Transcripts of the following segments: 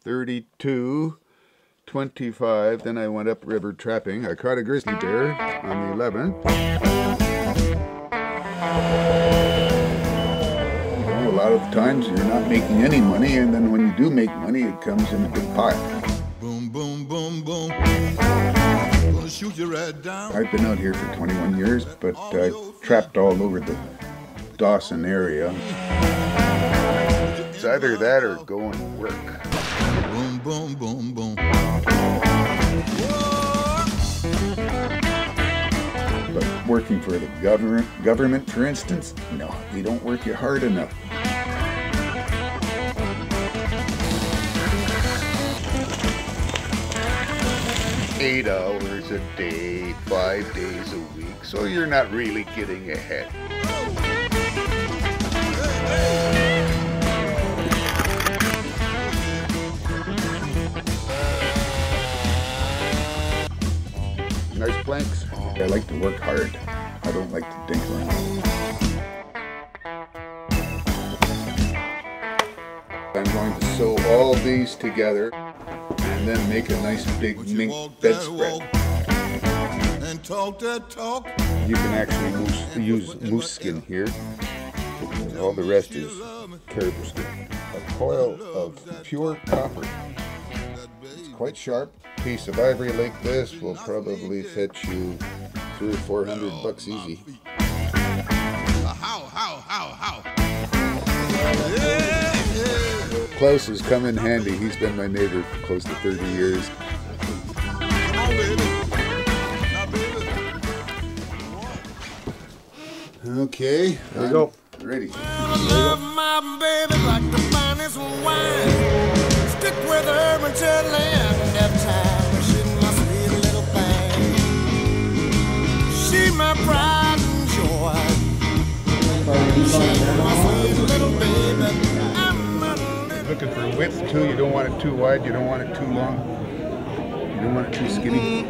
32, 25. Then I went upriver trapping. I caught a grizzly bear on the 11th. A lot of times you're not making any money, and then when you do make money, it comes in a big pile. Boom, boom, boom, boom. Gonna shoot you right down. I've been out here for 21 years, but I've trapped all over the Dawson area. It's either that or go and work. Boom, boom, boom, boom. But working for the government, for instance, no, you don't work you hard enough. $8 a day, 5 days a week, so you're not really getting ahead. Nice planks. I like to work hard. I don't like to dink around. I'm going to sew all these together and then make a nice big mink bedspread. And talk that talk. You can actually use moose skin here. All the rest is caribou skin. A coil of pure copper. It's quite sharp. A piece of ivory like this will probably fetch you $300 or $400 easy. How? Klaus has come in handy. He's been my neighbor for close to 30 years. Okay, there we go. Ready. Love my baby like the finest wine. Stick with her until the end of time. She must be a little thing. She my pride and joy. She must be a little baby. Looking for width too. You don't want it too wide. You don't want it too long. You don't want it too skinny.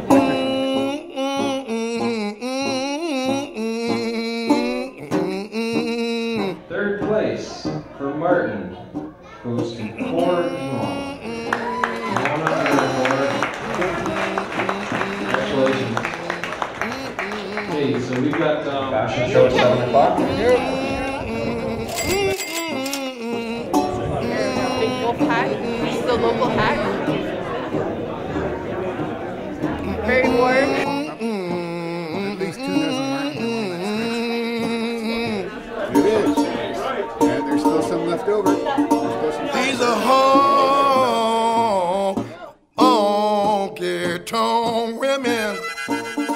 Third place for Martin goes to Cord Long. Congratulations. Okay, so we've got fashion show at 7 o'clock. Hat, just a local hat. Very warm. At least 2 dozen Martins. It is. And there's still some left over. These are honky tonk women.